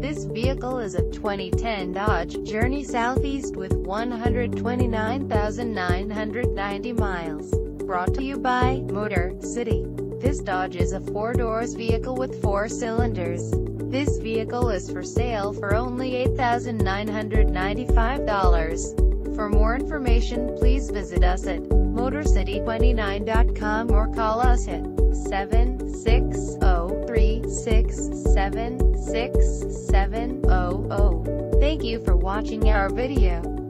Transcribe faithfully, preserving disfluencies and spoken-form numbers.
This vehicle is a twenty ten Dodge Journey Southeast with one hundred twenty-nine thousand nine hundred ninety miles. Brought to you by Motor City. This Dodge is a four-doors vehicle with four cylinders. This vehicle is for sale for only eight thousand nine hundred ninety-five dollars. For more information, please visit us at motor city twenty-nine dot com or call us at seven six zero, three six seven, six seven zero zero. Thank you for watching our video.